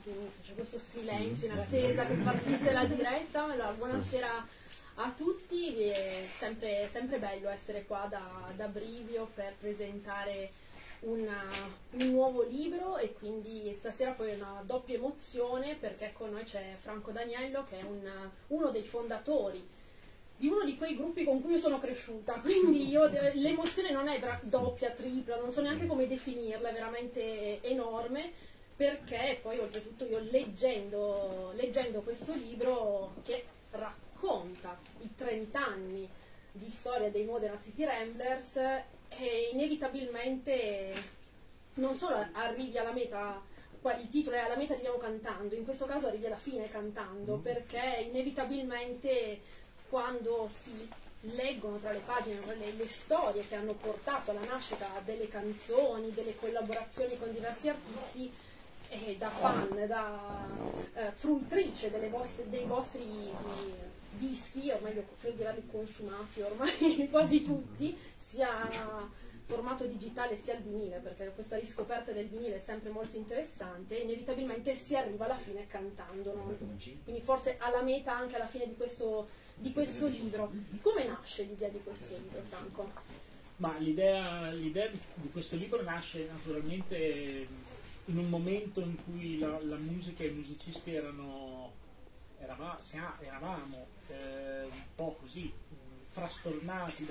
c'è questo silenzio in attesa che partisse la diretta. Allora, buonasera a tutti, è sempre bello essere qua da Brivio per presentare un nuovo libro, e quindi stasera poi è una doppia emozione perché con noi c'è Franco D'Agnello, che è uno dei fondatori di uno di quei gruppi con cui io sono cresciuta, quindi l'emozione non è doppia, tripla, non so neanche come definirla, è veramente enorme, perché poi oltretutto io leggendo questo libro che racconta i 30 anni di storia dei Modena City Ramblers, e inevitabilmente non solo arrivi alla meta, il titolo è "Alla meta arriviamo cantando", in questo caso arrivi alla fine cantando, perché inevitabilmente quando si leggono tra le pagine le storie che hanno portato alla nascita delle canzoni, delle collaborazioni con diversi artisti, da fan, da fruitrice dei vostri dischi, ormai credo di averli consumati ormai quasi tutti, sia formato digitale sia il vinile, perché questa riscoperta del vinile è sempre molto interessante, e inevitabilmente si arriva alla fine cantando, no? Quindi forse alla meta anche alla fine di questo libro. Come nasce l'idea di questo libro, Franco? Ma l'idea di questo libro nasce naturalmente in un momento in cui la musica e i musicisti eravamo un po' così frastornati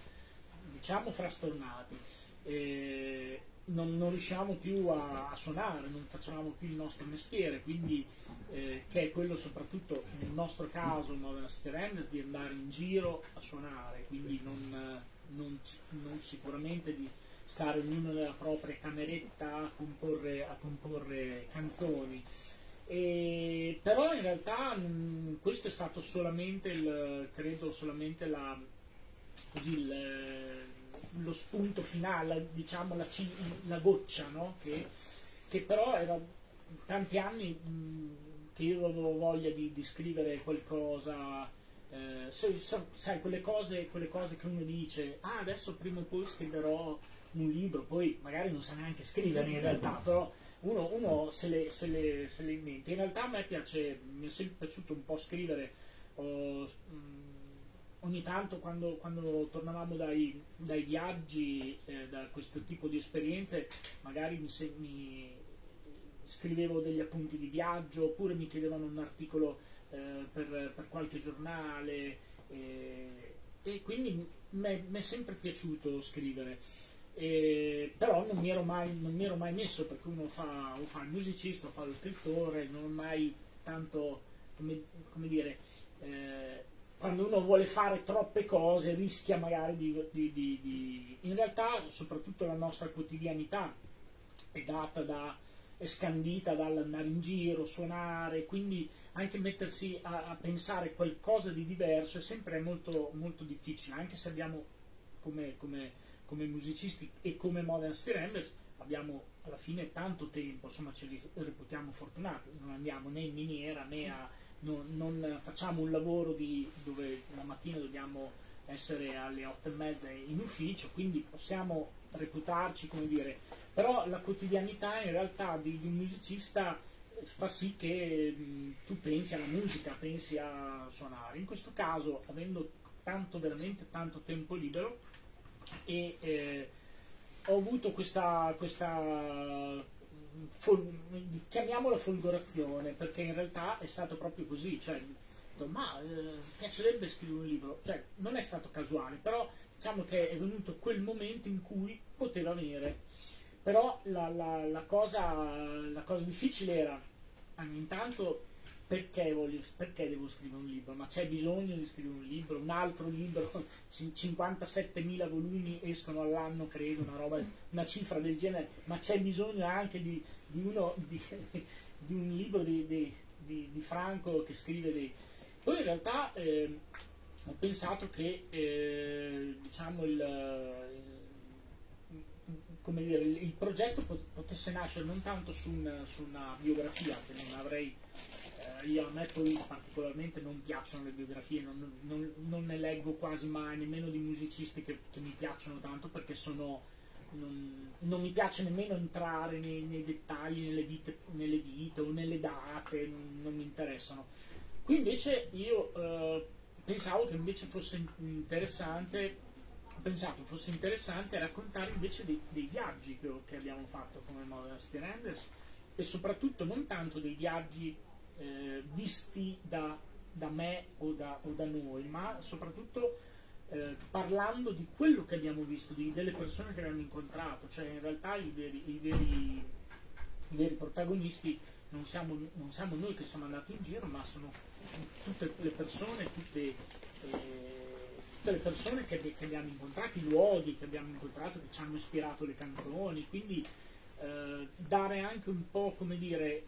non riuscivamo più a suonare, non facevamo più il nostro mestiere, quindi che è quello soprattutto nel nostro caso, Modena City Ramblers, di andare in giro a suonare, quindi non sicuramente di stare ognuno nella propria cameretta a comporre canzoni. Però in realtà questo è stato solamente credo solamente lo spunto finale, diciamo la goccia, no? Che però era tanti anni che io avevo voglia di scrivere qualcosa, sai, quelle cose che uno dice, adesso prima o poi scriverò un libro, poi magari non sa neanche scrivere in realtà, però uno se le inventa. In realtà a me mi è sempre piaciuto un po' scrivere. Ogni tanto quando tornavamo dai viaggi, da questo tipo di esperienze, magari mi scrivevo degli appunti di viaggio, oppure mi chiedevano un articolo per qualche giornale, e quindi mi è sempre piaciuto scrivere. Però non mi ero mai messo, perché uno fa il musicista, fa lo scrittore, non ho mai tanto, come dire, quando uno vuole fare troppe cose rischia magari in realtà soprattutto la nostra quotidianità è scandita dall'andare in giro, suonare, quindi anche mettersi a pensare qualcosa di diverso è sempre molto, molto difficile, anche se abbiamo come musicisti e come Modena City Ramblers abbiamo alla fine tanto tempo, insomma ci reputiamo fortunati, non andiamo né in miniera né non facciamo un lavoro dove la mattina dobbiamo essere alle 8:30 in ufficio, quindi possiamo reputarci, come dire, però la quotidianità in realtà di un musicista fa sì che tu pensi alla musica, pensi a suonare. In questo caso, avendo veramente tanto tempo libero, e ho avuto questa chiamiamola folgorazione, perché in realtà è stato proprio così, cioè piacerebbe scrivere un libro, cioè non è stato casuale, però diciamo che è venuto quel momento in cui poteva venire. Però la cosa difficile era intanto perché devo scrivere un libro, ma c'è bisogno di scrivere un libro, un altro libro, 57.000 volumi escono all'anno, credo, una cifra del genere, ma c'è bisogno anche di un libro di Franco che scrive Poi in realtà ho pensato che diciamo il progetto potesse nascere non tanto su una biografia, che non avrei, a me poi particolarmente non piacciono le biografie, non ne leggo quasi mai, nemmeno di musicisti che mi piacciono tanto, perché sono non mi piace nemmeno entrare nei dettagli, nelle vite o nelle date, non mi interessano. Qui invece io pensavo che invece fosse interessante, ho pensato fosse interessante raccontare invece dei viaggi che abbiamo fatto come Modern City Renders, e soprattutto non tanto dei viaggi visti da me o da noi, ma soprattutto parlando di quello che abbiamo visto, delle persone che abbiamo incontrato. Cioè in realtà i veri protagonisti non siamo noi che siamo andati in giro, ma sono tutte le persone, tutte le persone che abbiamo incontrato, i luoghi che abbiamo incontrato, che ci hanno ispirato le canzoni. Quindi dare anche un po', come dire,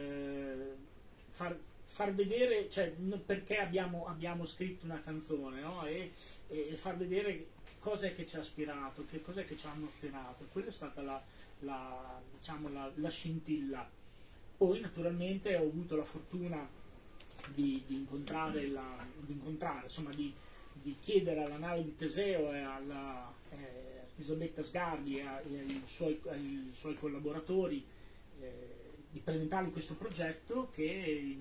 far vedere, cioè, perché abbiamo scritto una canzone, no? E far vedere che cosa è che ci ha ispirato, che cosa è che ci ha emozionato. Quella è stata diciamo, la scintilla. Poi naturalmente ho avuto la fortuna di incontrare, insomma, di chiedere alla nave di Teseo e alla Elisabetta Sgarbi e ai suoi collaboratori di presentargli questo progetto che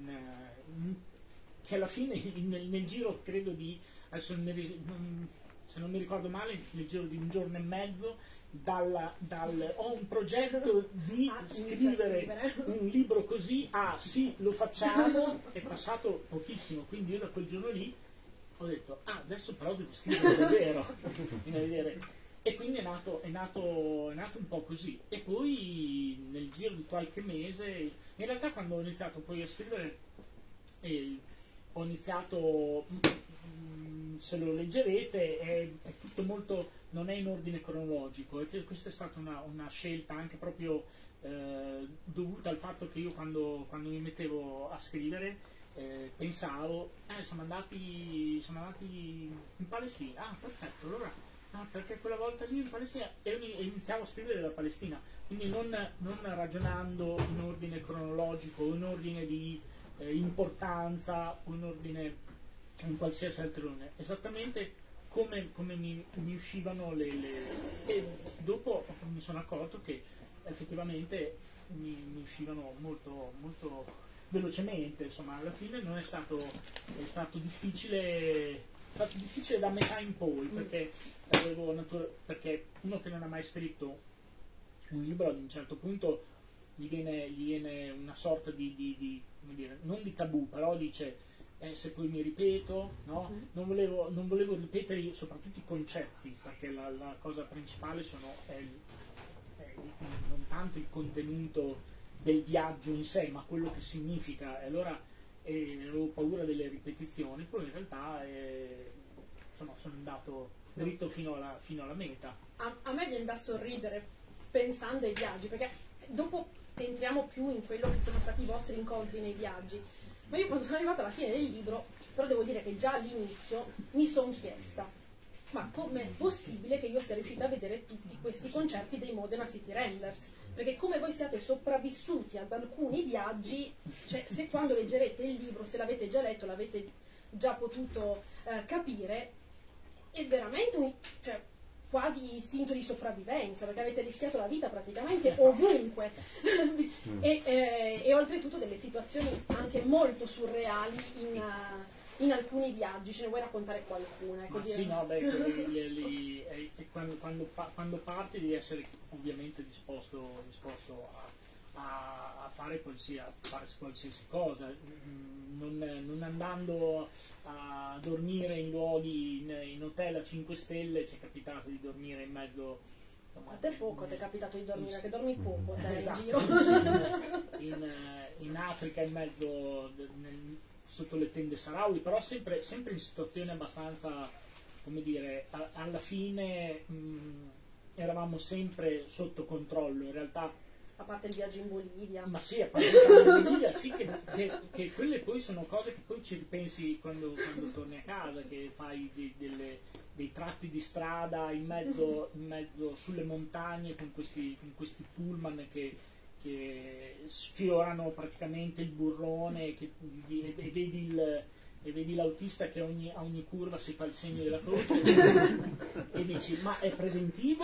alla fine nel giro, credo di, adesso se non mi ricordo male, nel giro di un giorno e mezzo ho un progetto di scrivere un libro così, sì, lo facciamo, è passato pochissimo. Quindi io da quel giorno lì ho detto, adesso però devo scrivere davvero. E quindi è nato un po' così. E poi nel giro di qualche mese, in realtà quando ho iniziato poi a scrivere, ho iniziato, se lo leggerete, è tutto molto, non è in ordine cronologico, e che questa è stata una scelta anche proprio dovuta al fatto che io quando mi mettevo a scrivere pensavo, siamo andati in Palestina, perfetto, allora perché quella volta lì in Palestina, e iniziavo a scrivere della Palestina, quindi non ragionando in ordine cronologico o in ordine di importanza o in qualsiasi altro ordine, esattamente come mi uscivano e dopo mi sono accorto che effettivamente mi uscivano molto, molto velocemente. Insomma, alla fine non è stato difficile. È stato difficile da metà in poi, perché uno che non ha mai scritto un libro, ad un certo punto gli viene una sorta di come dire, non di tabù, però dice se poi mi ripeto, no? Non volevo ripetere soprattutto i concetti, perché la cosa principale è non tanto il contenuto del viaggio in sé, ma quello che significa. E allora avevo paura delle ripetizioni, poi in realtà insomma, sono andato dritto fino alla meta. A me viene da sorridere pensando ai viaggi, perché dopo entriamo più in quello che sono stati i vostri incontri nei viaggi, ma io quando sono arrivata alla fine del libro, però devo dire che già all'inizio mi sono chiesta, ma com'è possibile che io sia riuscita a vedere tutti questi concerti dei Modena City Renders? Perché come voi siate sopravvissuti ad alcuni viaggi, cioè se quando leggerete il libro, se l'avete già letto, l'avete già potuto capire, è veramente cioè, quasi istinto di sopravvivenza, perché avete rischiato la vita praticamente ovunque e oltretutto delle situazioni anche molto surreali in alcuni viaggi. Ce ne vuoi raccontare qualcuna? Ma sì, no, quando parti devi essere ovviamente disposto a fare qualsiasi cosa, non andando a dormire in luoghi, in hotel a 5 stelle. Ci è capitato di dormire in mezzo, insomma, a te poco ti è capitato di dormire, che dormi poco te esatto, in giro. in Africa, in mezzo sotto le tende Sahrawi, però sempre in situazioni abbastanza, come dire, alla fine eravamo sempre sotto controllo in realtà. A parte il viaggio in Bolivia. Ma sì, a parte il viaggio in Bolivia, sì, che quelle poi sono cose che poi ci ripensi quando torni a casa, che fai dei tratti di strada in mezzo sulle montagne con questi pullman che sfiorano praticamente il burrone, e vedi e vedi l'autista che a ogni curva si fa il segno della croce e dici ma è preventivo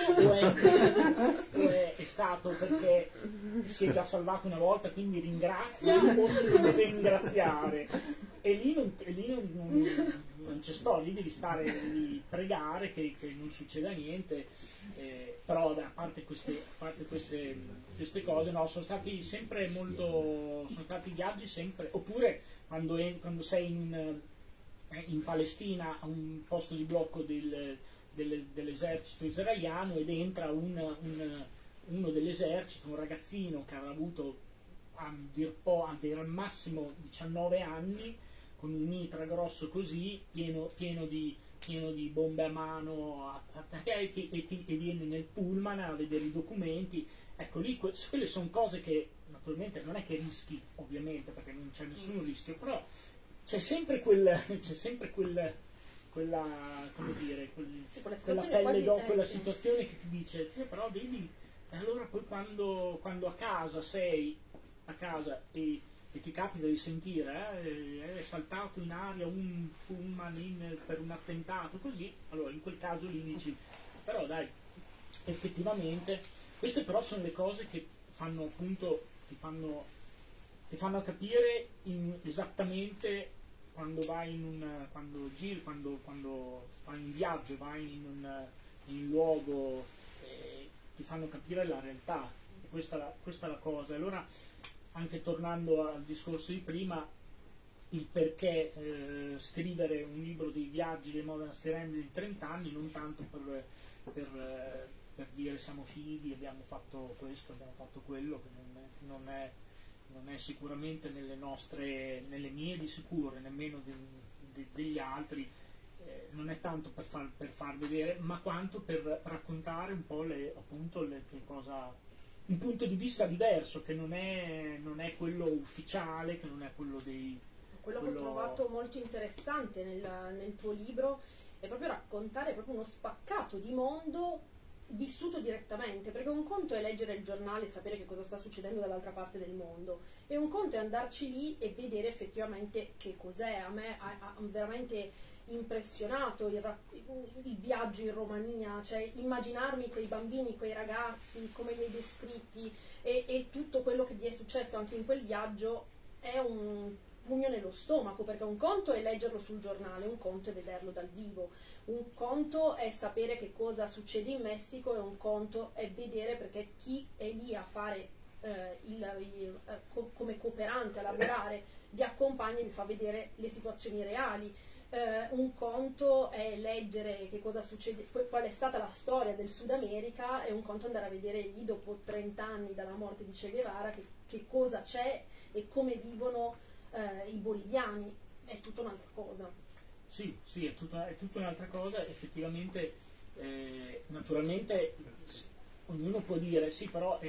è stato perché si è già salvato una volta quindi ringrazia o si deve ringraziare? E lì non c'è storia, lì devi stare lì, pregare che non succeda niente, però a parte queste cose no, sono stati sempre molto, sono stati viaggi sempre, oppure quando sei in Palestina a un posto di blocco dell'esercito israeliano ed entra uno dell'esercito, un ragazzino che avrà avuto al massimo 19 anni, con un mitra grosso così, pieno di bombe a mano e viene nel pullman a vedere i documenti. Ecco, lì quelle sono cose che naturalmente non è che rischi, ovviamente, perché non c'è nessun rischio, però c'è sempre quella, come dire, quella pelle d'oca, quella situazione che ti dice, però vedi, allora poi quando a casa sei a casa e ti capita di sentire è saltato in aria un pullman per un attentato, così, allora in quel caso lì dici, però dai, effettivamente, queste però sono le cose che fanno appunto, ti fanno capire esattamente quando vai quando fai un viaggio, vai in un luogo, ti fanno capire la realtà, questa è la cosa. Allora, anche tornando al discorso di prima, il perché scrivere un libro di viaggi dei Modena Stirem di 30 anni, non tanto per dire siamo fighi, abbiamo fatto questo, abbiamo fatto quello, che non è sicuramente nelle mie di sicuro, nemmeno degli altri, non è tanto per far vedere, ma quanto per raccontare un po' che cosa, un punto di vista diverso, che non è quello ufficiale, che non è quello dei... Quello che ho trovato molto interessante nel tuo libro è proprio raccontare proprio uno spaccato di mondo vissuto direttamente, perché un conto è leggere il giornale e sapere che cosa sta succedendo dall'altra parte del mondo, e un conto è andarci lì e vedere effettivamente che cos'è. A me ha veramente impressionato il viaggio in Romania, cioè immaginarmi quei bambini, quei ragazzi, come li hai descritti, e tutto quello che vi è successo anche in quel viaggio è un pugno nello stomaco, perché un conto è leggerlo sul giornale, un conto è vederlo dal vivo, un conto è sapere che cosa succede in Messico, e un conto è vedere, perché chi è lì a fare come cooperante, a lavorare, vi accompagna e vi fa vedere le situazioni reali. Un conto è leggere che cosa succede, qual è stata la storia del Sud America, e un conto andare a vedere lì dopo 30 anni dalla morte di Che Guevara che cosa c'è e come vivono i boliviani. È tutta un'altra cosa. Sì, è tutta un'altra cosa, effettivamente. Naturalmente ognuno può dire sì, però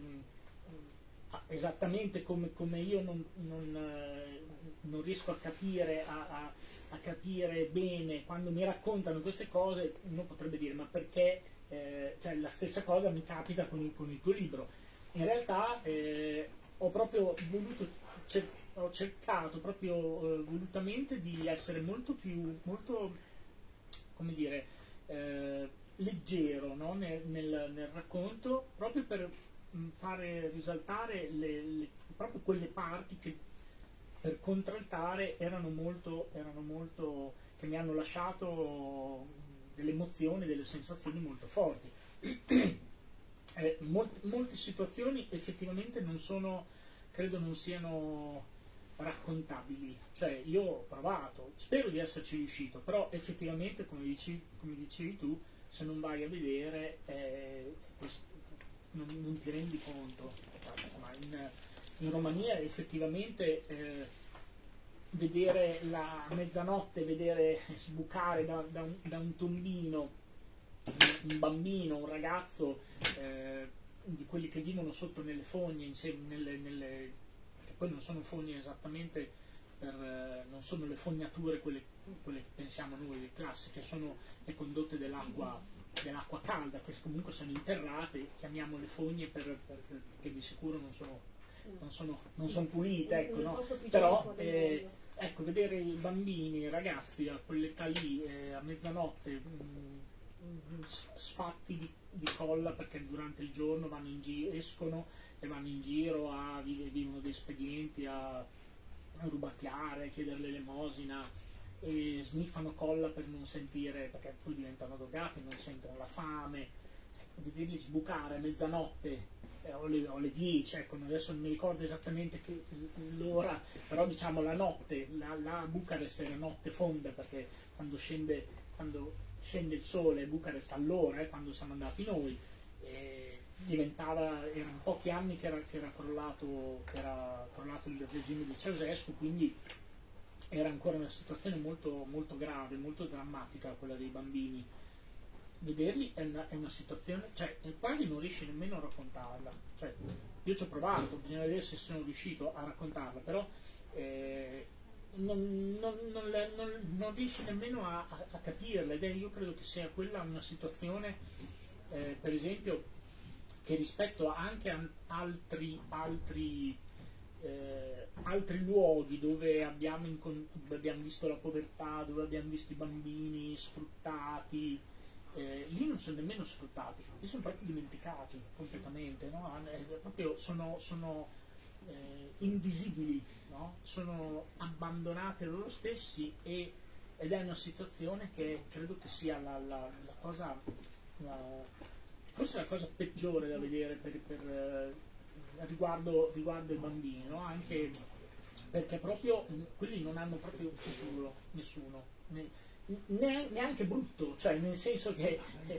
esattamente come io non riesco a capire a capire bene quando mi raccontano queste cose, uno potrebbe dire ma perché, cioè la stessa cosa mi capita con il tuo libro. In realtà ho proprio voluto, ho cercato proprio volutamente di essere molto, come dire, leggero, no? nel racconto, proprio per fare risaltare proprio quelle parti che, per contraltare, erano molto, che mi hanno lasciato delle emozioni, delle sensazioni molto forti. Molte situazioni effettivamente credo non siano raccontabili, cioè io ho provato, spero di esserci riuscito, però effettivamente come dicevi tu, se non vai a vedere non ti rendi conto. Ma in Romania effettivamente vedere la mezzanotte, vedere sbucare da un tombino un bambino, un ragazzo, di quelli che vivono sotto nelle fogne, che poi non sono fogne esattamente, non sono le fognature quelle che pensiamo noi, le classiche, sono le condotte dell'acqua calda, che comunque sono interrate, chiamiamole fogne perché di sicuro non sono pulite, ecco, no? Però ecco, vedere i bambini, i ragazzi a quell'età lì, a mezzanotte, sfatti di colla perché durante il giorno vanno in escono e vanno in giro vivono dei espedienti a rubacchiare, a chiedere l'elemosina e sniffano colla per non sentire, perché poi diventano drogati, non sentono la fame. Ecco, vederli sbucare a mezzanotte o le 10, ecco, adesso non mi ricordo esattamente l'ora, però diciamo la notte, la Bucarest era notte fonda, perché quando scende il sole, Bucarest all'ora, quando siamo andati noi, erano pochi anni che era crollato il regime di Ceausescu, quindi era ancora una situazione molto, molto grave, molto drammatica quella dei bambini. Vederli è una situazione, cioè quasi non riesci nemmeno a raccontarla, cioè, io ci ho provato, bisogna vedere se sono riuscito a raccontarla, però non riesci nemmeno a capirla, ed io credo che sia quella una situazione, per esempio, che rispetto anche a altri luoghi dove abbiamo visto la povertà, dove abbiamo visto i bambini sfruttati, lì non sono nemmeno sfruttati, lì sono proprio dimenticati completamente, no? Proprio sono invisibili, no? Sono abbandonati a loro stessi, ed è una situazione che credo che sia la cosa, forse la cosa peggiore da vedere riguardo i bambini, no? Anche perché proprio quelli non hanno proprio un futuro, nessuno, neanche brutto, cioè nel senso che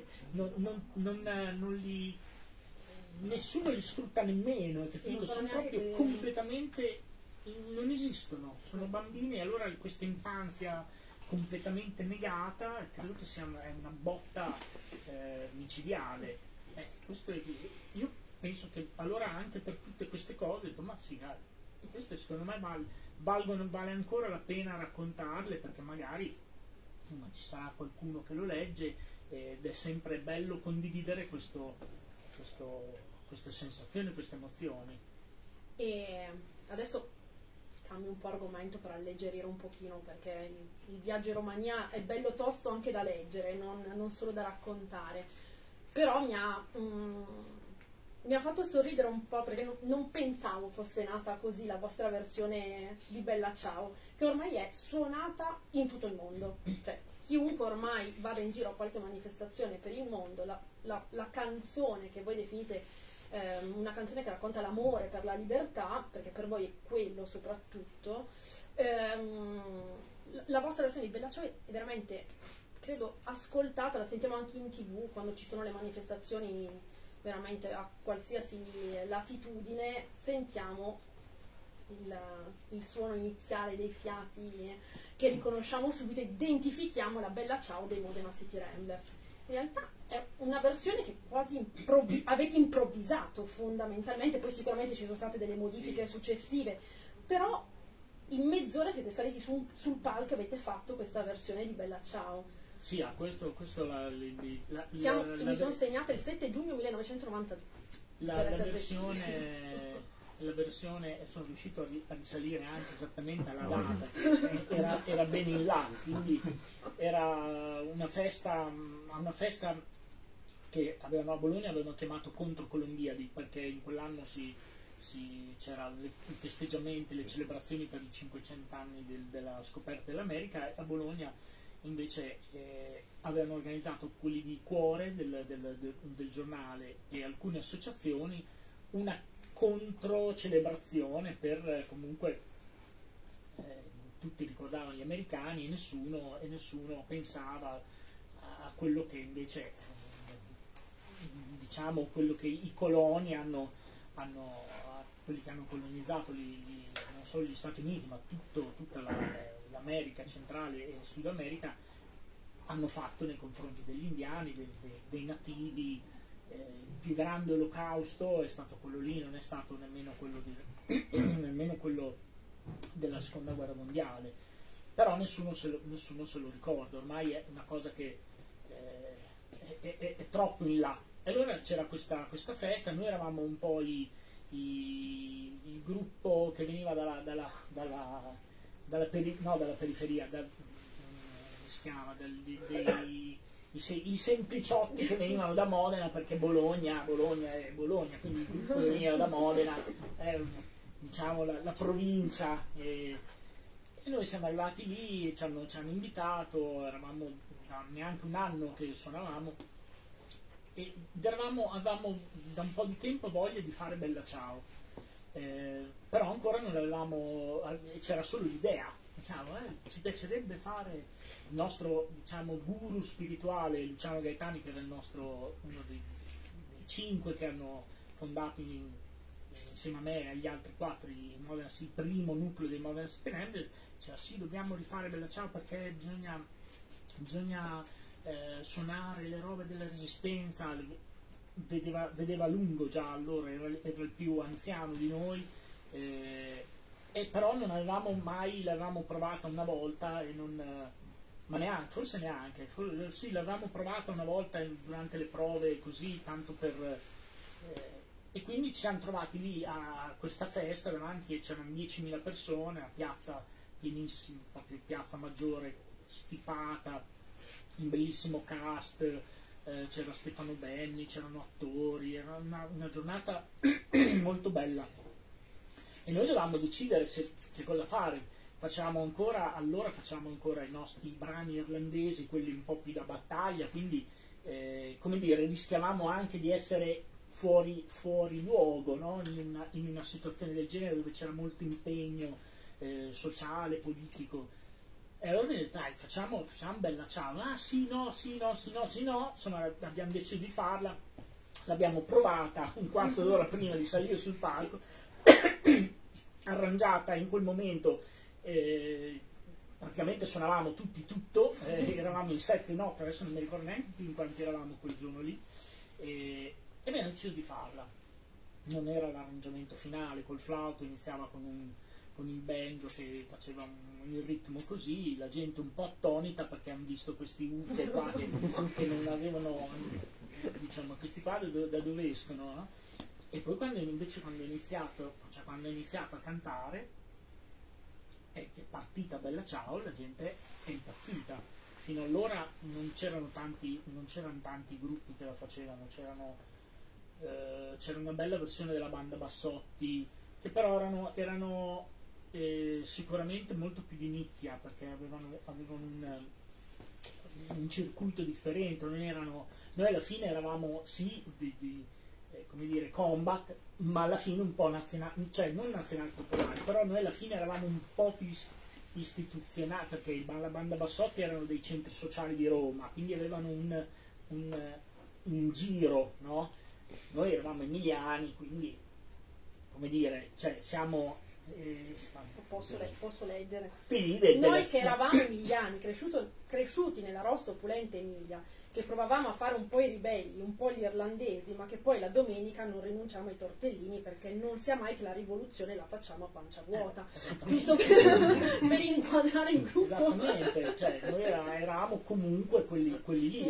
nessuno li sfrutta nemmeno, capito? Sono proprio completamente, non esistono, sono bambini, e allora questa infanzia completamente negata credo che sia una botta micidiale. Io penso che allora anche per tutte queste cose ho detto, ma sì, dai, queste secondo me vale ancora la pena raccontarle, perché magari ci sarà qualcuno che lo legge, ed è sempre bello condividere queste sensazioni, queste emozioni. E adesso cambio un po' argomento per alleggerire un pochino, perché il viaggio in Romania è bello tosto anche da leggere, non solo da raccontare, però mi ha fatto sorridere un po', perché non pensavo fosse nata così la vostra versione di Bella Ciao, che ormai è suonata in tutto il mondo, cioè chiunque ormai vada in giro a qualche manifestazione per il mondo, la canzone che voi definite una canzone che racconta l'amore per la libertà, perché per voi è quello soprattutto, la vostra versione di Bella Ciao è veramente, credo, ascoltata, la sentiamo anche in TV quando ci sono le manifestazioni, veramente a qualsiasi latitudine sentiamo il suono iniziale dei fiati che riconosciamo subito, identifichiamo la Bella Ciao dei Modena City Ramblers. In realtà è una versione che quasi avete improvvisato fondamentalmente, poi sicuramente ci sono state delle modifiche successive, però in mezz'ora siete saliti sul palco e avete fatto questa versione di Bella Ciao. Sì, questo mi sono segnata il 7 giugno 1992. La versione, sono riuscito a risalire anche esattamente alla data, era ben in là, quindi era una festa che a Bologna avevano chiamato contro Colombiadi, perché in quell'anno c'erano i festeggiamenti, le celebrazioni per i 500 anni della scoperta dell'America, e a Bologna invece avevano organizzato quelli di Cuore del giornale e alcune associazioni una controcelebrazione per comunque tutti ricordavano gli americani e nessuno pensava a quello che invece diciamo quello che i coloni quelli che hanno colonizzato non solo gli Stati Uniti ma tutta l'America centrale e Sud America hanno fatto nei confronti degli indiani, dei nativi. Il più grande olocausto è stato quello lì, non è stato nemmeno quello della seconda guerra mondiale, però nessuno se lo ricorda, ormai è una cosa che è troppo in là. E allora c'era questa festa, noi eravamo un po' il gruppo che veniva dalla periferia, si chiama, i sempliciotti che venivano da Modena, perché Bologna è Bologna, quindi il gruppo veniva da Modena, diciamo la provincia, e noi siamo arrivati lì, ci hanno invitato, eravamo da neanche un anno che suonavamo, e avevamo da un po' di tempo voglia di fare Bella Ciao, però ancora non avevamo, c'era solo l'idea, diciamo, ci piacerebbe fare. Il nostro, diciamo, guru spirituale Luciano Gaetani, che era uno dei 5 che hanno fondato insieme a me e agli altri 4 il primo nucleo dei Modern City Ramblers, diceva sì, dobbiamo rifare Bella Ciao perché bisogna suonare le robe della Resistenza. Vedeva lungo già allora, era il più anziano di noi, e però non avevamo mai, l'avevamo provata una volta e non, ma forse neanche, sì, l'avevamo provata una volta durante le prove così, tanto per, e quindi ci siamo trovati lì a questa festa davanti, e c'erano 10.000 persone, a piazza pienissima, proprio piazza Maggiore stipata, un bellissimo cast, c'era Stefano Benni, c'erano attori, era una giornata molto bella, e noi dovevamo decidere che cosa fare. Facevamo ancora i nostri brani irlandesi, quelli un po' più da battaglia, quindi come dire, rischiavamo anche di essere fuori luogo, no? in una situazione del genere dove c'era molto impegno sociale, politico. E allora mi ho detto, dai, facciamo Bella Ciao. Ah sì, no, insomma abbiamo deciso di farla, l'abbiamo provata un quarto d'ora prima di salire sul palco, arrangiata in quel momento. Praticamente suonavamo tutti tutto, eravamo in 7-8, adesso non mi ricordo neanche più in quanti eravamo quel giorno lì, e abbiamo deciso di farla. Non era l'arrangiamento finale col flauto, iniziava con il banjo che faceva il ritmo così, la gente un po' attonita perché hanno visto questi UFO qua che non avevano, diciamo, questi qua da dove escono, no? E poi quando è iniziato a cantare, è partita Bella Ciao, la gente è impazzita. Fino allora non c'erano tanti gruppi che la facevano, c'era una bella versione della banda Bassotti, che però erano sicuramente molto più di nicchia, perché avevano un circuito differente, noi alla fine eravamo sì come dire, combat, ma alla fine un po' nazionale, cioè non nazionale popolare, però noi alla fine eravamo un po' più istituzionali, perché la banda Bassotti erano dei centri sociali di Roma, quindi avevano un giro, no? Noi eravamo emiliani, quindi, come dire, cioè siamo... Posso leggere? Sì, noi che eravamo emiliani, cresciuti nella rossa opulenta Emilia, che provavamo a fare un po' i ribelli, un po' gli irlandesi, ma che poi la domenica non rinunciamo ai tortellini, perché non sia mai che la rivoluzione la facciamo a pancia vuota, giusto per inquadrare il gruppo. Esattamente, cioè noi eravamo comunque quelli lì,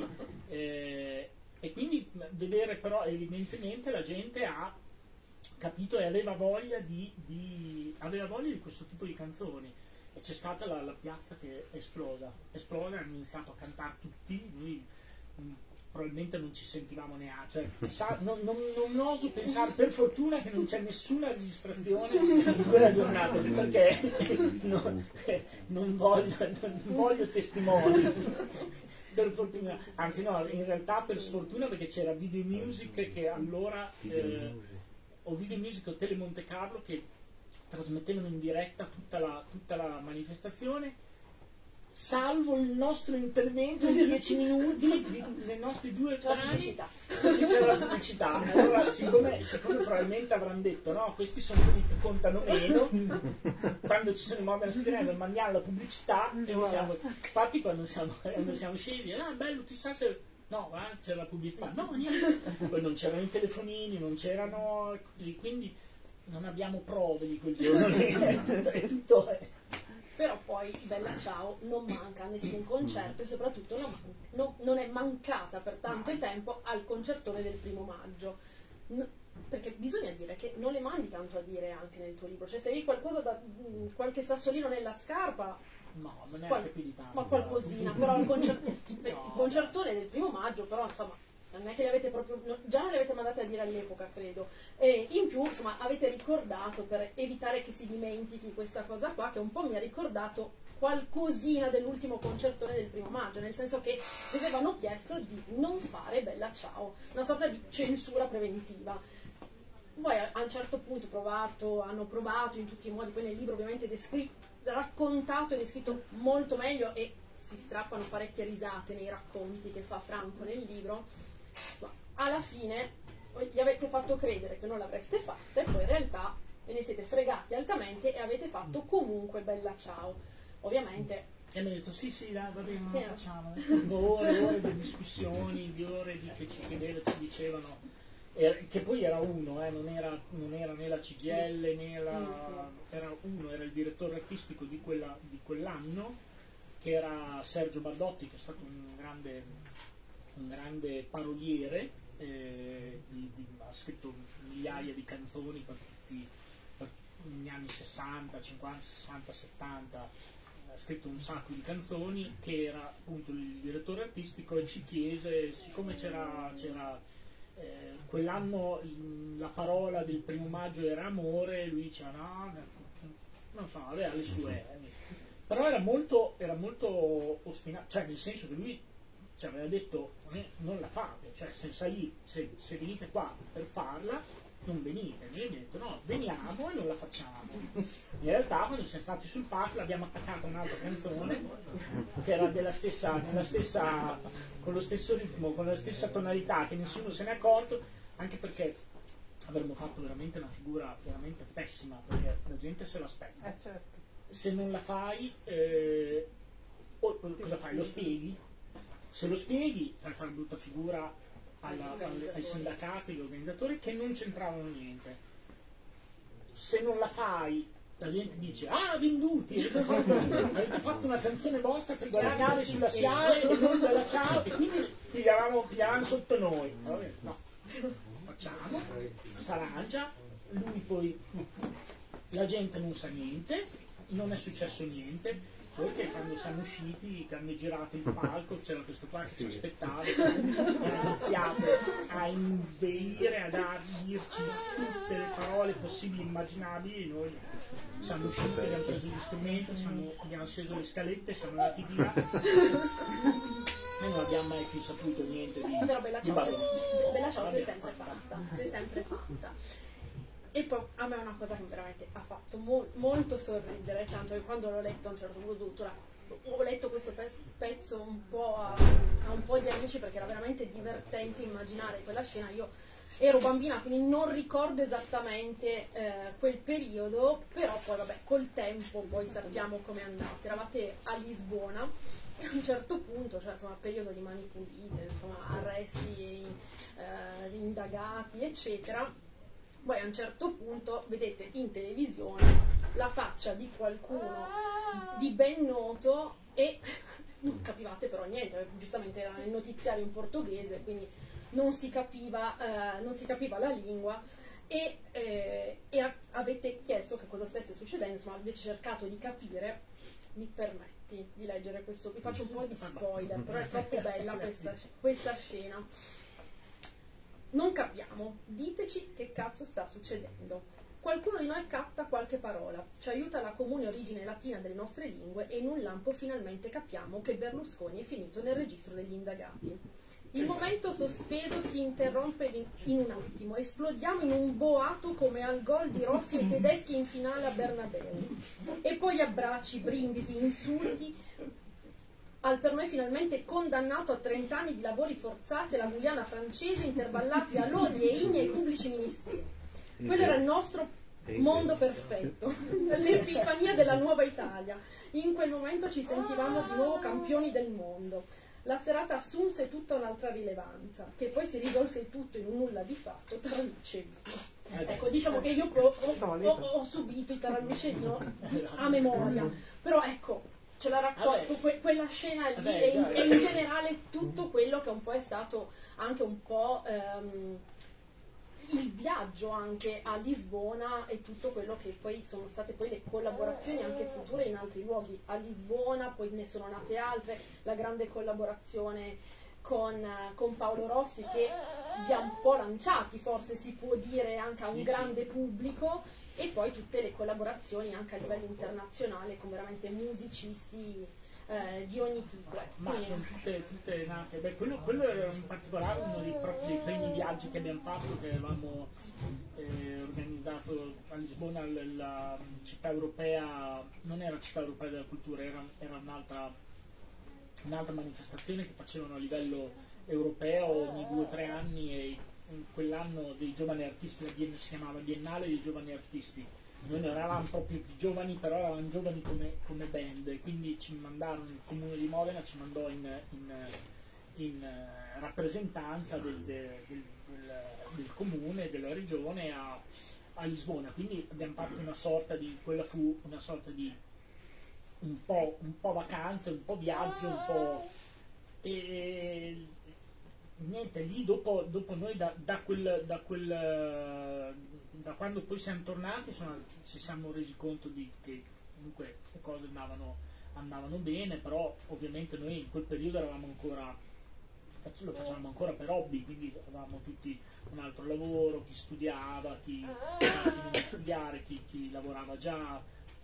e quindi vedere però evidentemente la gente ha capito e aveva voglia di questo tipo di canzoni, e c'è stata la piazza che è esplosa, hanno iniziato a cantare tutti, noi probabilmente non ci sentivamo neanche, cioè, non oso pensare, per fortuna che non c'è nessuna registrazione in quella giornata, perché non voglio testimoni. Per fortuna, anzi no, in realtà per sfortuna, perché c'era Video Music che allora o Video Music o Tele Monte Carlo che trasmettevano in diretta tutta la manifestazione, salvo il nostro intervento di 10 minuti nei nostri 2 brani, perché c'era la pubblicità. Allora, siccome probabilmente avranno detto no, questi sono quelli che contano meno, quando ci sono i Modern City Ramblers mandiamo la pubblicità, e infatti quando siamo scesi, bello, chissà se... No, c'era la pubblicità, no, niente. Poi non c'erano i telefonini, non c'erano così, quindi non abbiamo prove di quel giorno lì, è tutto. Però poi Bella Ciao non manca a nessun concerto, e soprattutto non è mancata per tanto tempo al concertone del 1° maggio. perché bisogna dire che non le mandi tanto a dire anche nel tuo libro, cioè se hai qualcosa da qualche sassolino nella scarpa, no, non è anche più di tanto, ma qualcosina, però il concertone del 1° maggio, però insomma non è che le avete proprio, già non le avete mandate a dire all'epoca, credo, e in più insomma avete ricordato, per evitare che si dimentichi questa cosa qua, che un po' mi ha ricordato qualcosina dell'ultimo concertone del 1° maggio, nel senso che vi avevano chiesto di non fare Bella Ciao, una sorta di censura preventiva. Poi a un certo punto hanno provato in tutti i modi, poi nel libro ovviamente raccontato e descritto molto meglio, e si strappano parecchie risate nei racconti che fa Franco nel libro, ma alla fine gli avete fatto credere che non l'avreste fatta e poi in realtà ve ne siete fregati altamente e avete fatto comunque Bella Ciao. Ovviamente e mi ha detto sì dai, va bene, non sì, lo facciamo, ore e ore di discussioni, di ore che ci chiedevano, ci dicevano, che poi era uno, non era né la CGL né era uno, era il direttore artistico di quell'anno, che era Sergio Bardotti, che è stato un grande paroliere, ha scritto migliaia di canzoni per gli anni 60, 50, 60, 70, ha scritto un sacco di canzoni, che era appunto il direttore artistico, e ci chiese, siccome c'era quell'anno la parola del 1° maggio era amore, lui diceva no, non so, aveva le sue, però era molto ostinato, cioè nel senso che lui aveva detto non la fate, cioè se venite qua per farla non venite, noi abbiamo detto no, veniamo e non la facciamo. In realtà quando siamo stati sul palco abbiamo attaccato un'altra canzone che era con lo stesso ritmo, con la stessa tonalità, che nessuno se n'è accorto, anche perché avremmo fatto veramente una figura veramente pessima, perché la gente se l'aspetta. Certo. Se non la fai, cosa fai? Lo spieghi? Se lo spieghi fai fare brutta figura ai sindacati, agli organizzatori, che non c'entravano niente. Se non la fai, la gente dice venduti, avete fatto una canzone vostra per guadagnare sulla SIAE e non Bella Ciao, e quindi pigliavamo sotto noi. Vabbè, no, facciamo, s'arrangia, lui poi, la gente non sa niente, non è successo niente. Poi che quando siamo usciti, che hanno girato il palco, c'era questo qua che ci aspettava, e ha iniziato a inveire, a dirci tutte le parole possibili e immaginabili, e noi siamo usciti, abbiamo preso gli strumenti, abbiamo sceso le scalette, siamo andati via e non abbiamo mai più saputo niente di però Bella Ciao si è sempre fatta. E poi a me è una cosa che veramente ha fatto molto sorridere, tanto che quando l'ho letto a un certo punto ho letto questo pezzo un po' a un po' di amici, perché era veramente divertente immaginare quella scena. Io ero bambina, quindi non ricordo esattamente quel periodo, però poi vabbè, col tempo poi sappiamo com'è andata. Eravate a Lisbona e a un certo punto, cioè insomma periodo di mani pulite, insomma arresti, indagati eccetera. Poi a un certo punto vedete in televisione la faccia di qualcuno di ben noto e non capivate però niente, giustamente era nel notiziario in portoghese, quindi non si capiva la lingua, e avete chiesto che cosa stesse succedendo, insomma avete cercato di capire. Mi permetti di leggere questo? Vi faccio un po' di spoiler, però è troppo bella questa scena. Non capiamo, diteci che cazzo sta succedendo. Qualcuno di noi capta qualche parola, ci aiuta la comune origine latina delle nostre lingue e in un lampo finalmente capiamo che Berlusconi è finito nel registro degli indagati. Il momento sospeso si interrompe in un attimo, esplodiamo in un boato come al gol di Rossi e tedeschi in finale a Bernabeu. E poi abbracci, brindisi, insulti al per noi finalmente condannato a 30 anni di lavori forzati alla Guyana francese, intervallati a lodi e inni ai pubblici ministeri. Quello era il nostro mondo perfetto, l'epifania della nuova Italia. In quel momento ci sentivamo di nuovo campioni del mondo. La serata assunse tutta un'altra rilevanza, che poi si risolse tutto in un nulla di fatto tra luce e vino. Ecco, diciamo che io ho subito i Taralluce e vino a memoria, però ecco, ce l'ha raccolto quella scena lì e in generale tutto quello che un po' è stato anche un po' il viaggio anche a Lisbona e tutto quello che poi sono state poi le collaborazioni anche future in altri luoghi. A Lisbona poi ne sono nate altre, la grande collaborazione con Paolo Rossi che vi ha un po' lanciati, forse si può dire, anche a un grande pubblico, e poi tutte le collaborazioni anche a livello internazionale con veramente musicisti di ogni tipo. Ma sono tutte nate. Beh, quello era in particolare uno dei primi viaggi che abbiamo fatto, che avevamo organizzato a Lisbona, la città europea, non era città europea della cultura, era un'altra manifestazione che facevano a livello europeo ogni 2 o 3 anni, e in quell'anno dei giovani artisti, si chiamava Biennale dei giovani artisti. Noi non eravamo proprio più giovani, però eravamo giovani come band, e quindi ci mandarono, il comune di Modena ci mandò in rappresentanza del comune, della regione a Lisbona. Quindi abbiamo fatto quella fu una sorta di un po' vacanza, un po' viaggio, un po', e niente, lì dopo noi da quando poi siamo tornati ci siamo resi conto che comunque le cose andavano bene, però ovviamente noi in quel periodo lo facevamo ancora per hobby, quindi avevamo tutti un altro lavoro, chi studiava, chi finì di studiare, chi lavorava già,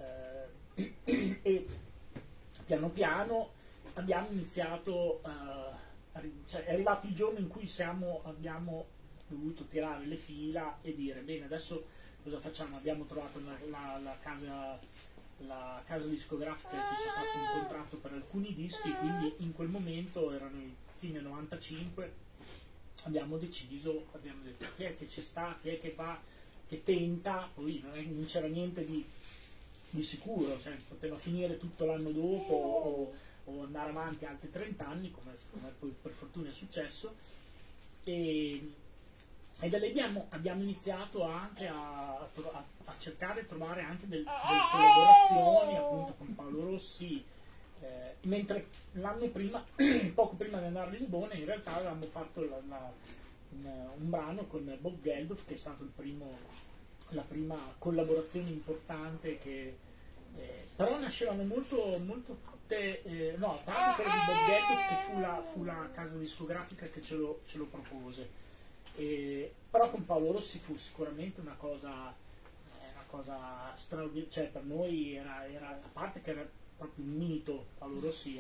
e piano piano abbiamo iniziato, cioè è arrivato il giorno in cui abbiamo dovuto tirare le fila e dire: bene, adesso cosa facciamo? Abbiamo trovato la casa discografica che ci ha fatto un contratto per alcuni dischi, quindi in quel momento, erano i fine 95, abbiamo detto: chi è che ci sta, chi è che va, che tenta. Poi non c'era niente di sicuro, cioè poteva finire tutto l'anno dopo o andare avanti altri 30 anni, come poi per fortuna è successo, e da lì abbiamo iniziato anche a cercare di trovare anche delle collaborazioni, appunto, con Paolo Rossi, mentre l'anno prima, poco prima di andare a Lisbona, in realtà avevamo fatto un brano con Bob Geldof, che è stato la prima collaborazione importante, però nascevano molto no, a parte quello di Bob Geldof, che fu la casa discografica che ce lo propose. Però con Paolo Rossi fu sicuramente una cosa straordinaria, cioè per noi era, a parte che era proprio un mito. Paolo Rossi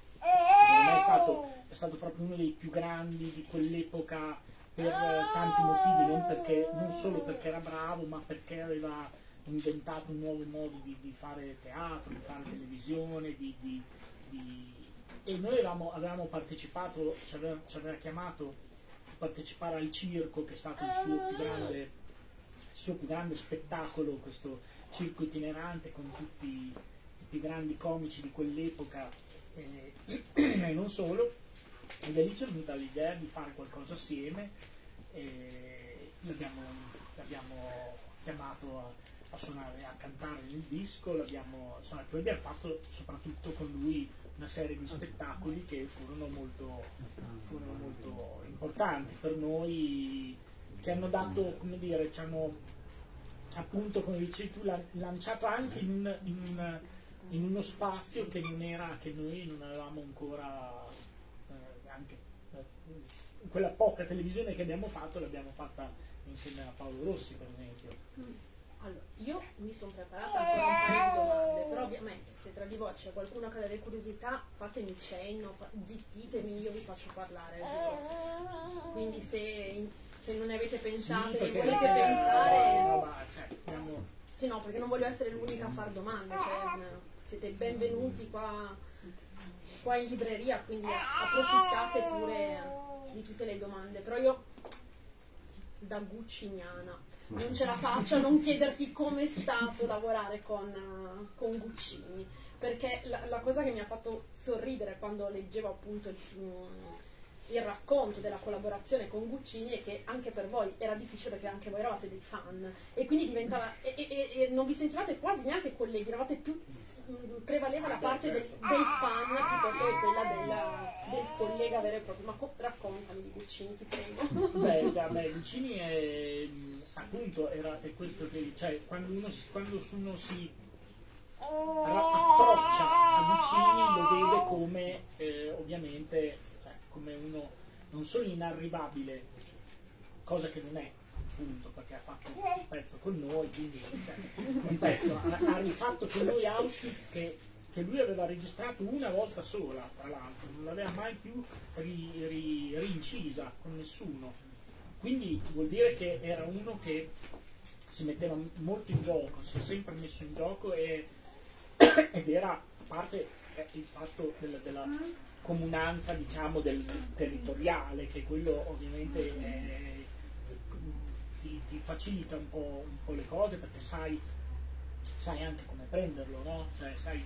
è stato proprio uno dei più grandi di quell'epoca per tanti motivi, non solo perché era bravo, ma perché aveva inventato un nuovo modo di fare teatro, di fare televisione, e noi avevamo partecipato, ci aveva chiamato partecipare al Circo, che è stato il suo più grande spettacolo, questo circo itinerante con tutti i più grandi comici di quell'epoca, e non solo, e da lì ci è venuta l'idea di fare qualcosa assieme, e l'abbiamo chiamato a suonare, a cantare nel disco, poi abbiamo fatto soprattutto con lui una serie di spettacoli che furono molto importanti per noi, che hanno dato, come dire, ci hanno, appunto, come dicevi tu, lanciato anche in uno spazio che noi non avevamo ancora, anche quella poca televisione che abbiamo fatto l'abbiamo fatta insieme a Paolo Rossi, per esempio. Allora, io mi sono preparata ancora un paio di domande, però ovviamente se tra di voi c'è qualcuno che ha delle curiosità, fatemi cenno, zittitemi, io vi faccio parlare. Quindi se non ne avete pensate, ne volete pensare... Sì, no, perché non voglio essere l'unica a fare domande, cioè, siete benvenuti qua in libreria, quindi approfittate pure di tutte le domande. Però io, da gucciniana, non ce la faccio a non chiederti com'è stato lavorare con Guccini, perché la cosa che mi ha fatto sorridere quando leggevo appunto il racconto della collaborazione con Guccini è che anche per voi era difficile, perché anche voi eravate dei fan, e quindi diventava e non vi sentivate quasi neanche colleghi, eravate più prevaleva la parte del fan piuttosto che quella del collega vero e proprio. Ma raccontami di Guccini, ti prego. Beh, Guccini è appunto è questo che, cioè, quando uno si approccia a Guccini lo vede come ovviamente, cioè, come uno non solo inarrivabile, cosa che non è, appunto, perché ha fatto un pezzo con noi, quindi un pezzo, ha rifatto con noi Auschwitz che lui aveva registrato una volta sola, tra l'altro, non l'aveva mai più rincisa con nessuno, quindi vuol dire che era uno che si metteva molto in gioco, si è sempre messo in gioco ed era, a parte il fatto della comunanza, diciamo, del territoriale, che quello ovviamente ti facilita un po' le cose, perché sai anche come prenderlo, no? Cioè sai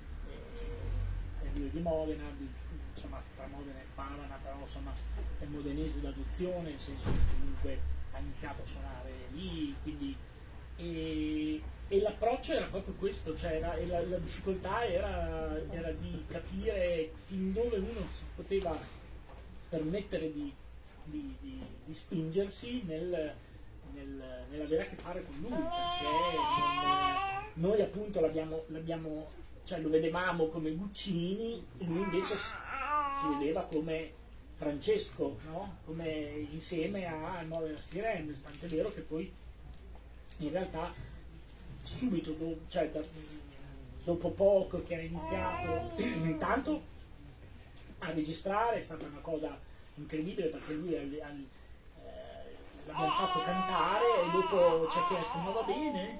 di Modena, insomma, tra Modena e Padova, però insomma è modenese d'adozione, nel senso che comunque ha iniziato a suonare lì, quindi e l'approccio era proprio questo, cioè la difficoltà era di capire fin dove uno si poteva permettere di spingersi nell'avere a che fare con lui, perché noi appunto l'abbiamo cioè lo vedevamo come Guccini, lui invece si vedeva come Francesco, no? Come insieme a Modena City Ramblers, tant'è vero che poi in realtà subito dopo poco che era iniziato intanto a registrare è stata una cosa incredibile, perché lui l'abbiamo fatto cantare e dopo ci ha chiesto: ma va bene?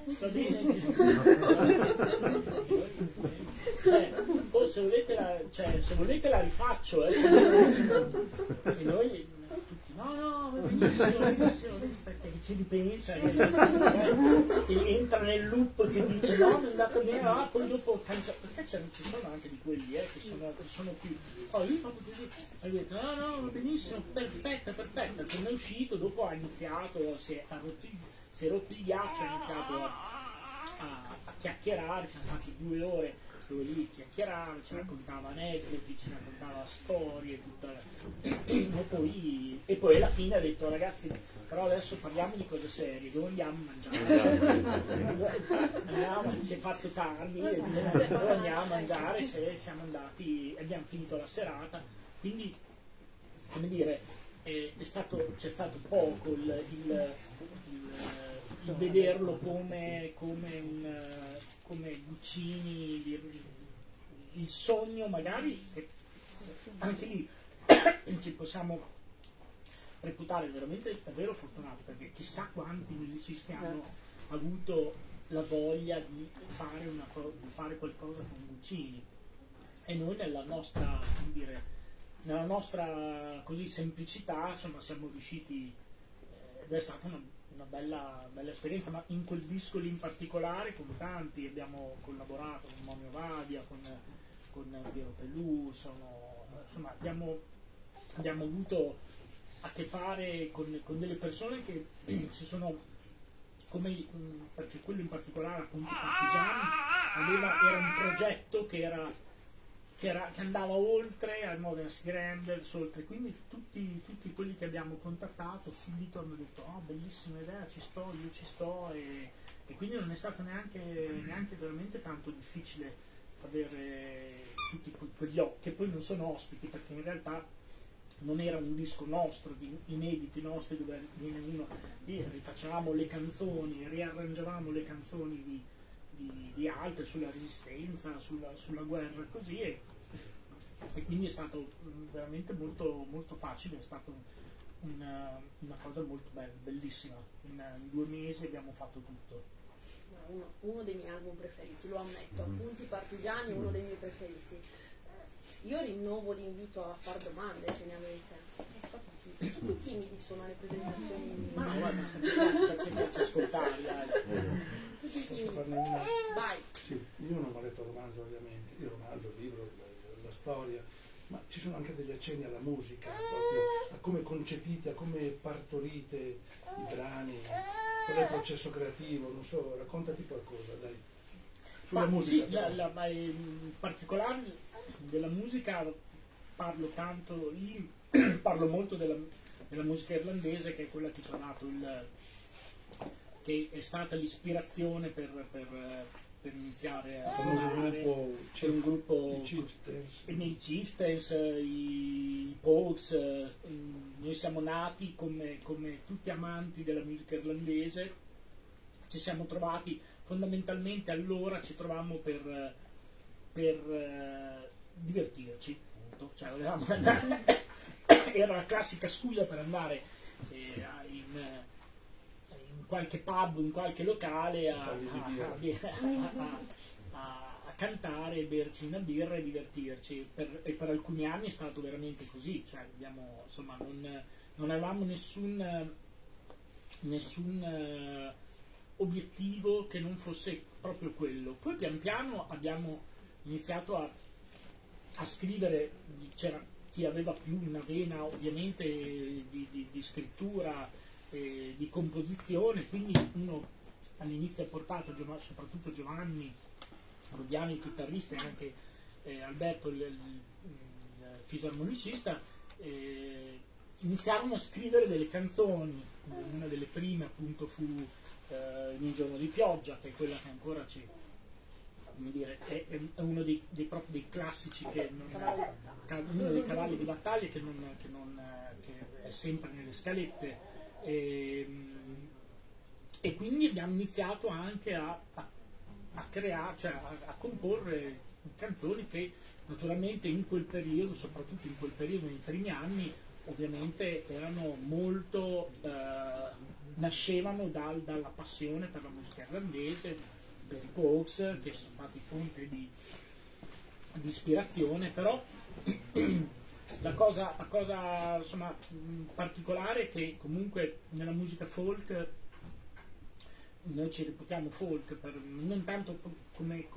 Poi se volete la rifaccio, e noi tutti no, va benissimo, perché ci ripensa e entra nel loop che dice no, non è andato bene, poi dopo perché ci sono anche di quelli che sono più io ho fatto così, e ho detto no, va benissimo, perfetta, come è uscito, dopo ha iniziato, si è rotto il ghiaccio, ha iniziato a chiacchierare, siamo stati 2 ore dove lui chiacchierava, ci raccontava aneddoti, ci raccontava storie, e poi alla fine ha detto: ragazzi, però adesso parliamo di cose serie, dove andiamo a mangiare? Si è fatto tardi, dove andiamo a mangiare? Siamo andati, abbiamo finito la serata, quindi come dire, c'è stato poco il vederlo come Guccini, il sogno magari, che anche lì ci possiamo reputare veramente davvero fortunati, perché chissà quanti musicisti hanno avuto la voglia di fare qualcosa con Guccini, e noi nella nostra così semplicità, insomma, siamo riusciti, ed è stata una bella esperienza, ma in quel disco lì in particolare con tanti abbiamo collaborato, con Momio Vadia, con Piero Pelù, insomma abbiamo avuto a che fare con delle persone che si sono, perché quello in particolare, appunto, Partigiani era un progetto che andava oltre al Modena City Ramblers, oltre, quindi tutti quelli che abbiamo contattato subito hanno detto: oh, bellissima idea, io ci sto, e quindi non è stato neanche veramente tanto difficile avere tutti quegli occhi, che poi non sono ospiti, perché in realtà non era un disco nostro, di inediti nostri, dove viene uno, rifacevamo le canzoni, riarrangiavamo le canzoni di altre, sulla resistenza, sulla guerra, così, e quindi è stato veramente molto, molto facile, è stata una cosa molto bella, bellissima. In 2 mesi abbiamo fatto tutto. Uno dei miei album preferiti, lo ammetto, appunti Partigiani è uno dei miei preferiti. Io rinnovo l'invito a far domande, se ne avete. Tutti timidi sono alle presentazioni. Guarda, perché piace ascoltarli, Posso farne una? Vai. Sì, io non ho letto il romanzo, ovviamente, il libro, la storia, ma ci sono anche degli accenni alla musica, proprio a come concepite, a come partorite i brani, qual è il processo creativo, non so, raccontati qualcosa, dai. sulla musica. Sì, ma in particolare della musica parlo tanto, parlo molto della musica irlandese, che è quella che ci ha dato che è stata l'ispirazione per iniziare a suonare. C'è un gruppo, i Chieftains, i Pogues, noi siamo nati come tutti amanti della musica irlandese, ci siamo trovati fondamentalmente, allora ci trovammo per divertirci, appunto. Cioè, volevamo andare, era la classica scusa per andare in qualche pub, in qualche locale a cantare, berci una birra e divertirci. E per alcuni anni è stato veramente così, cioè insomma, non avevamo nessun obiettivo che non fosse proprio quello. Poi pian piano abbiamo iniziato a scrivere, c'era chi aveva più una vena ovviamente di scrittura, di composizione, quindi uno all'inizio ha portato soprattutto Giovanni Rubiani, il chitarrista, e anche Alberto il fisarmonicista, iniziarono a scrivere delle canzoni. Una delle prime appunto fu In un giorno di pioggia, che è quella che ancora come dire, è uno proprio dei classici, uno dei cavalli di battaglia che è sempre nelle scalette. E quindi abbiamo iniziato anche a creare, cioè a comporre canzoni che naturalmente in quel periodo, soprattutto in quel periodo, nei primi anni, ovviamente erano molto, nascevano dalla passione per la musica irlandese, per i Pogues, che sono stati fonte di ispirazione. Però la cosa insomma, particolare è che comunque nella musica folk noi ci reputiamo folk, non tanto come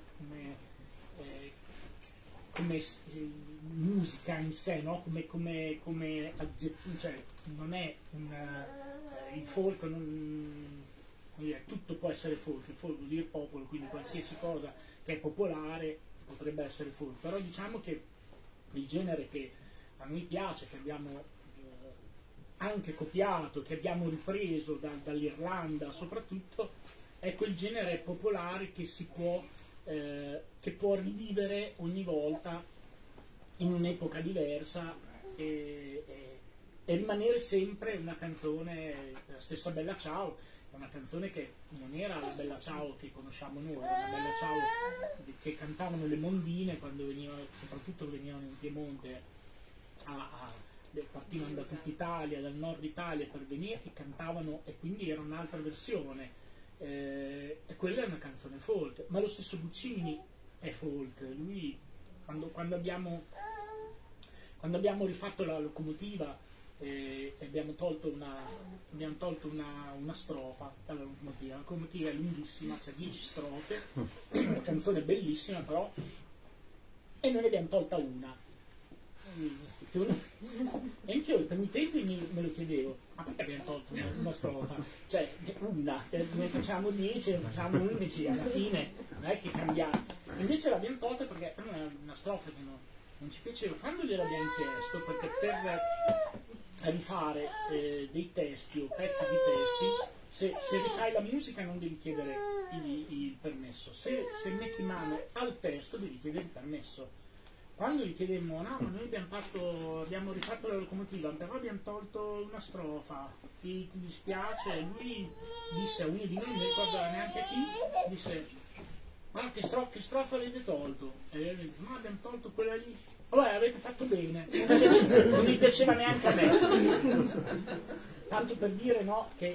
musica in sé, no? come cioè non è il folk, tutto può essere folk. Il folk vuol dire popolo, quindi qualsiasi cosa che è popolare potrebbe essere folk. Però diciamo che il genere che a noi piace, che abbiamo anche copiato, che abbiamo ripreso dall'Irlanda soprattutto, è quel genere popolare che può rivivere ogni volta in un'epoca diversa e rimanere sempre una canzone, la stessa Bella Ciao. È una canzone che non era la Bella Ciao che conosciamo noi, era la Bella Ciao che cantavano le mondine quando soprattutto venivano in Piemonte, partivano da tutta Italia, dal nord Italia per venire, e cantavano, e quindi era un'altra versione, e quella è una canzone folk. Ma lo stesso Guccini è folk. Lui, quando abbiamo rifatto la locomotiva, abbiamo tolto una strofa dalla locomotiva. La locomotiva è lunghissima, c'è 10 strofe, una canzone bellissima però, e noi ne abbiamo tolta una. E anch'io per i tempi me lo chiedevo, ma perché abbiamo tolto una strofa? Cioè ne facciamo 10, ne facciamo 11, alla fine non è che cambiamo. Invece l'abbiamo tolta perché è una strofa che non ci piaceva. Quando gliel'abbiamo chiesto, perché per rifare dei testi o pezzi di testi, se rifai la musica non devi chiedere il permesso, se metti mano al testo devi chiedere il permesso. Quando gli chiedemmo, no, ma noi abbiamo rifatto la locomotiva, però abbiamo tolto una strofa, ti dispiace? Lui disse a uno di noi, non mi ricordo neanche a chi, disse, ma che strofa avete tolto? E io gli disse, no, abbiamo tolto quella lì. Vabbè, avete fatto bene, non mi piaceva neanche a me. Tanto per dire, no, che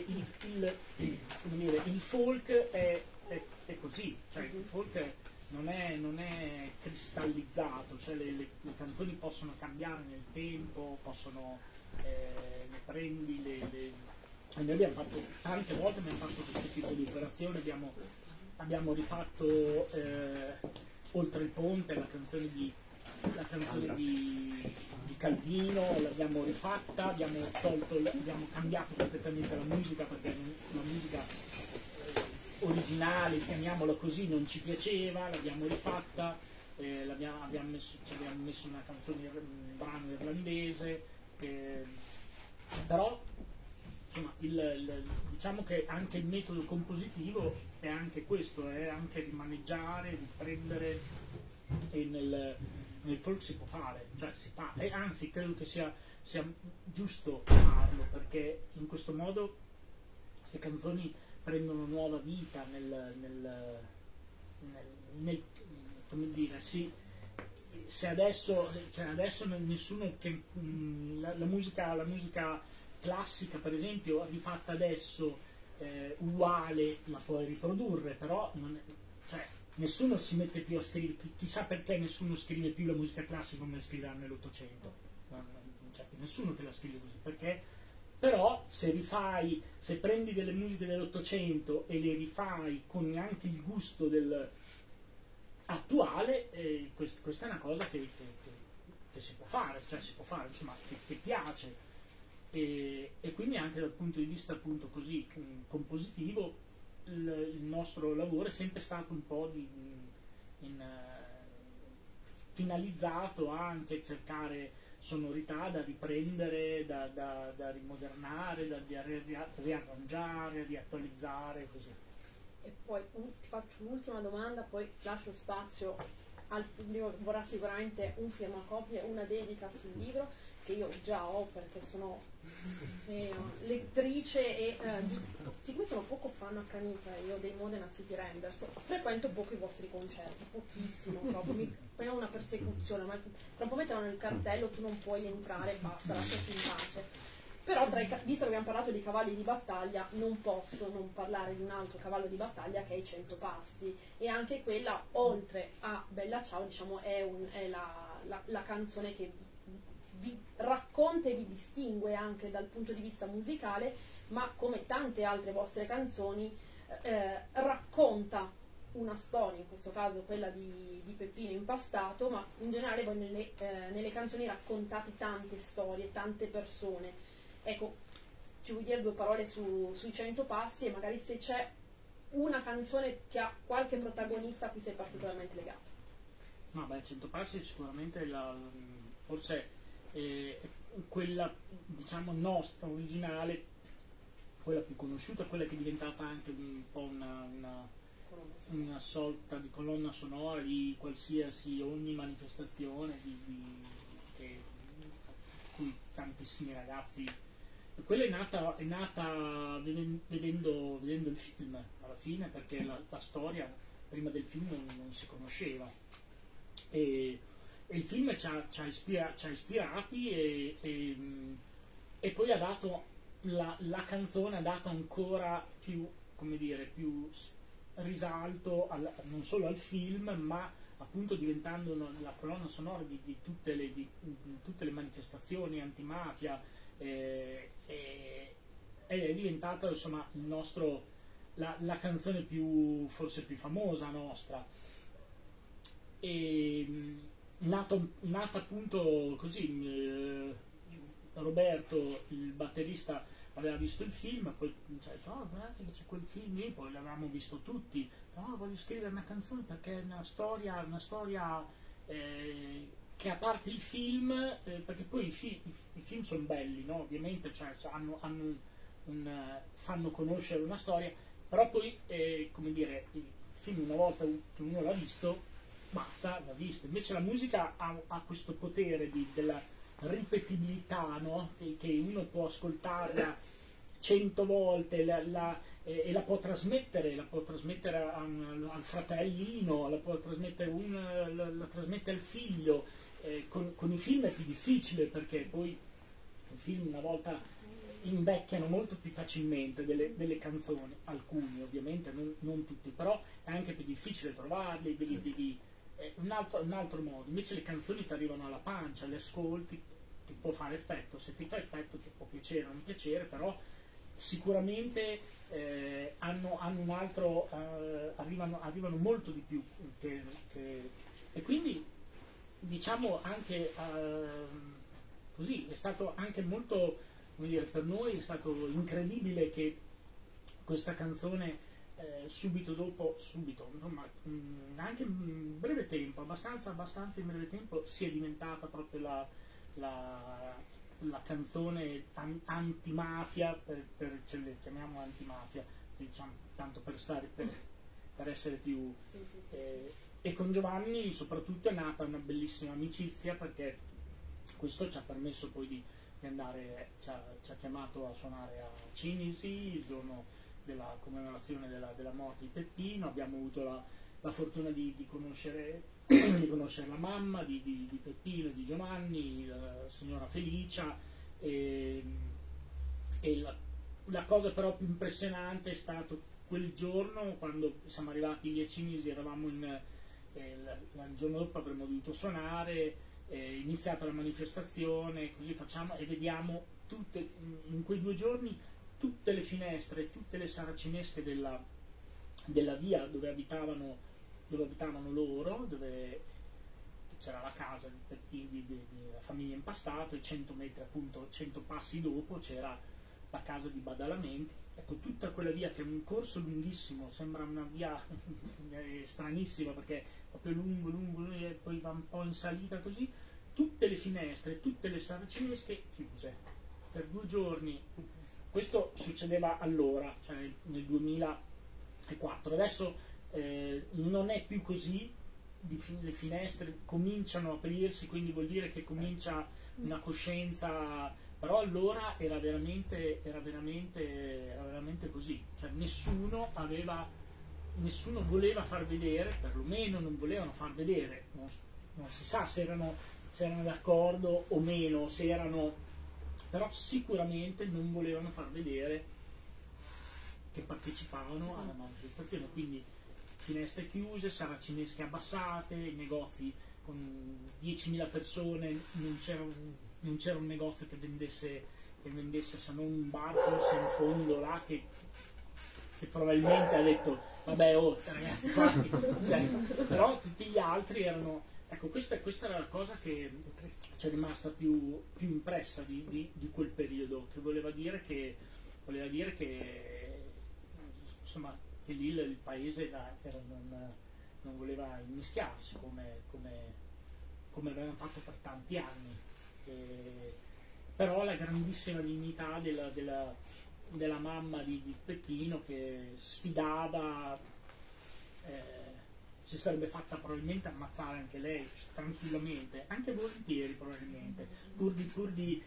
il folk è così, cioè il folk non è cristallizzato, cioè le canzoni possono cambiare nel tempo, le prendi, e noi abbiamo fatto, tante volte abbiamo fatto questo tipo di operazione, abbiamo rifatto Oltre il ponte, la canzone di Calvino, l'abbiamo rifatta, abbiamo cambiato completamente la musica, perché la musica originale, chiamiamola così, non ci piaceva, l'abbiamo rifatta, ci abbiamo messo una canzone, un brano irlandese, però insomma, diciamo che anche il metodo compositivo è anche questo, è anche rimaneggiare, riprendere, e nel folk si può fare, cioè si fa, e anzi credo che sia giusto farlo, perché in questo modo le canzoni prendono nuova vita come dire, sì, se adesso, cioè adesso nessuno che la musica classica per esempio rifatta adesso uguale la puoi riprodurre, però cioè, nessuno si mette più a scrivere, chissà perché nessuno scrive più la musica classica come scriveva nell'800, non c'è più nessuno che la scrive così, perché però se prendi delle musiche dell'800 e le rifai con anche il gusto attuale, questa è una cosa che si può fare, cioè si può fare, insomma, che piace, e quindi anche dal punto di vista appunto così compositivo il nostro lavoro è sempre stato un po' finalizzato a anche cercare sonorità da riprendere, da rimodernare, da riarrangiare, riattualizzare, così. E poi ti faccio un'ultima domanda, poi lascio spazio al pubblico che vorrà sicuramente un firmacopie, una dedica sul libro, che io già ho perché sono lettrice e siccome sono poco fan accanita io dei Modena City Renders, frequento poco i vostri concerti, pochissimo proprio, mi prendo una persecuzione, ma proprio mettono nel cartello tu non puoi entrare, basta, lasciati in pace. Però visto che abbiamo parlato di cavalli di battaglia, non posso non parlare di un altro cavallo di battaglia che è i 100 passi, e anche quella, oltre a Bella Ciao, diciamo, è la canzone che vi racconta e vi distingue anche dal punto di vista musicale, ma come tante altre vostre canzoni racconta una storia, in questo caso quella di Peppino Impastato, ma in generale voi nelle canzoni raccontate tante storie, tante persone. Ecco, ci vuoi dire due parole sui 100 passi, e magari se c'è una canzone che ha qualche protagonista a cui sei particolarmente legato? No, beh, 100 passi sicuramente forse quella, diciamo, nostra, originale, quella più conosciuta, quella che è diventata anche un po' una sorta di colonna sonora di qualsiasi, ogni manifestazione cui tantissimi ragazzi. Quella è nata vedendo il film alla fine, perché la storia prima del film non si conosceva, e il film ci ha ispirati, e poi ha dato la canzone ha dato ancora più, come dire, più risalto non solo al film, ma appunto diventando la colonna sonora di tutte le manifestazioni antimafia, ed è diventata, insomma, la canzone forse più famosa nostra, e nata appunto così. Roberto, il batterista, aveva visto il film, poi ci ha detto: oh, guardate che c'è quel film lì, poi l'avevamo visto tutti, no, voglio scrivere una canzone perché è una storia che, a parte il film, perché poi i film sono belli, no? Ovviamente, cioè, fanno conoscere una storia, però poi, come dire, il film, una volta che uno l'ha visto, basta, l'ha visto. Invece la musica ha questo potere della ripetibilità, no? Che uno può ascoltarla 100 volte e la può trasmettere al fratellino, la può trasmettere la trasmette al figlio. Con i film è più difficile, perché poi i film una volta invecchiano molto più facilmente delle canzoni, alcuni ovviamente, non tutti, però è anche più difficile trovarli, un altro modo. Invece le canzoni ti arrivano alla pancia, le ascolti, ti può fare effetto, se ti fa effetto ti può piacere o non piacere, però sicuramente hanno un altro, arrivano molto di più e quindi, diciamo, anche così è stato anche molto, come dire, per noi è stato incredibile che questa canzone subito dopo, insomma, anche in breve tempo, abbastanza in breve tempo, si è diventata proprio la canzone antimafia, ce le chiamiamo antimafia, diciamo, tanto per essere più... e con Giovanni soprattutto è nata una bellissima amicizia, perché questo ci ha permesso poi di andare, ci ha chiamato a suonare a Cinisi il giorno della commemorazione della morte di Peppino. Abbiamo avuto la fortuna di conoscere la mamma di Peppino e di Giovanni, la signora Felicia, e la cosa però più impressionante è stato quel giorno quando siamo arrivati lì a Cinisi. Eravamo il giorno dopo avremmo dovuto suonare, iniziata la manifestazione, così facciamo, e vediamo in quei 2 giorni tutte le finestre, tutte le saracinesche della via dove abitavano loro, dove c'era la casa della famiglia Impastato, e 100 metri, appunto 100 passi dopo c'era la casa di Badalamenti. Ecco, tutta quella via, che è un corso lunghissimo, sembra una via stranissima perché è proprio lungo e poi va un po' in salita così, tutte le finestre, tutte le saracinesche chiuse per 2 giorni. Questo succedeva allora, cioè nel 2004. Adesso non è più così, le finestre cominciano a aprirsi, quindi vuol dire che comincia una coscienza, però allora era veramente così, cioè nessuno voleva far vedere, perlomeno non volevano far vedere, non si sa se erano d'accordo o meno, però sicuramente non volevano far vedere che partecipavano alla manifestazione. Quindi finestre chiuse, saracinesche abbassate, i negozi con 10.000 persone, non c'era un negozio che vendesse se non un bar forse in fondo là che probabilmente ha detto vabbè, ragazzi, però tutti gli altri erano, ecco, questa era la cosa che ci è rimasta più impressa di quel periodo, che voleva dire che insomma, che lì il paese non voleva immischiarsi come avevano fatto per tanti anni, però la grandissima dignità della mamma di Peppino, che sfidava, si sarebbe fatta probabilmente ammazzare anche lei tranquillamente, anche volentieri probabilmente, pur di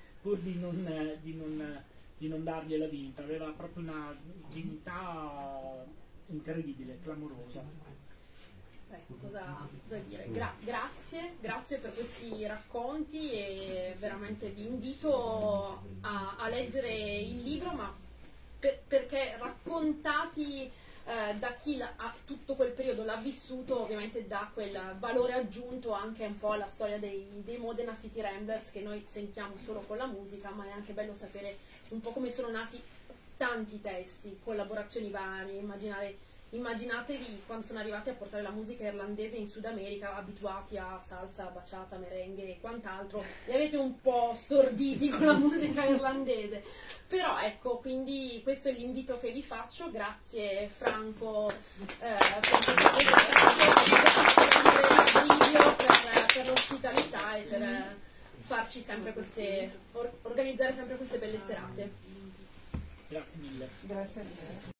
non dargliela vinta. Aveva proprio una dignità incredibile, clamorosa. Cosa dire? Grazie per questi racconti, e veramente vi invito a leggere il libro, ma perché raccontati da chi tutto quel periodo l'ha vissuto, ovviamente dà quel valore aggiunto anche un po' alla storia dei Modena City Ramblers, che noi sentiamo solo con la musica, ma è anche bello sapere un po' come sono nati tanti testi, collaborazioni varie. Immaginatevi quando sono arrivati a portare la musica irlandese in Sud America, abituati a salsa, baciata, merengue e quant'altro, li avete un po' storditi con la musica irlandese. Però ecco, quindi questo è l'invito che vi faccio. Grazie Franco per l'ospitalità e per farci sempre organizzare sempre queste belle serate. Grazie mille. Grazie a te.